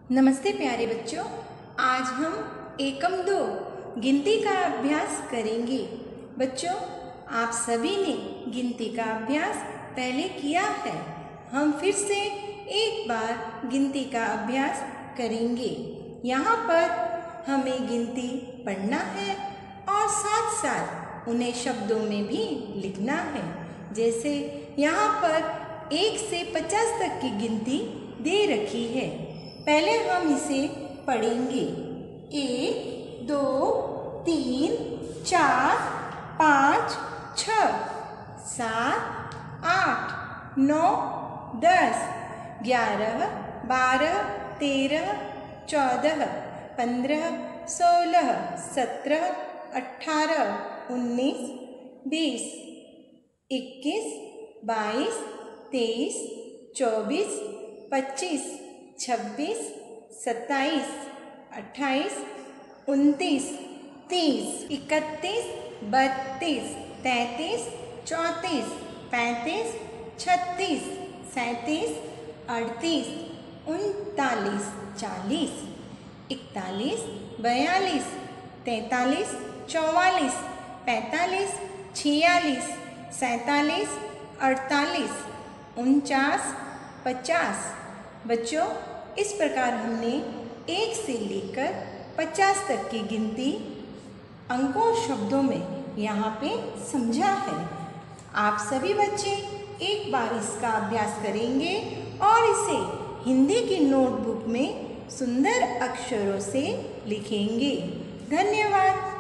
नमस्ते प्यारे बच्चों, आज हम एकम दो गिनती का अभ्यास करेंगे। बच्चों, आप सभी ने गिनती का अभ्यास पहले किया है। हम फिर से एक बार गिनती का अभ्यास करेंगे। यहाँ पर हमें गिनती पढ़ना है और साथ साथ उन्हें शब्दों में भी लिखना है। जैसे यहाँ पर 1 से 50 तक की गिनती दे रखी है। पहले हम इसे पढ़ेंगे। 1, 2, 3, 4, 5, 6, 7, 8, 9, 10, 11, 12, 13, 14, 15, 16, 17, 18, 19, 20, 21, 22, 23, 24, 25, 26, 27, 28, 29, 30, 31, 32, 33, 34, 35, 36, 37, 38, 39, 40, 41, 42, 43, 44, 45, 46, 47, 48, 49, 50। बच्चों, इस प्रकार हमने 1 से लेकर 50 तक की गिनती अंकों और शब्दों में यहाँ पे समझा है। आप सभी बच्चे एक बार इसका अभ्यास करेंगे और इसे हिंदी की नोटबुक में सुंदर अक्षरों से लिखेंगे। धन्यवाद।